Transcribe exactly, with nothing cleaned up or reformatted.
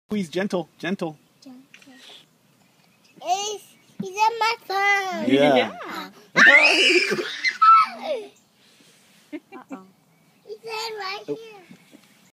Squeeze, gentle, gentle. Gentle. He's, he's in my phone. Yeah. Yeah. Uh-oh. He's in right here.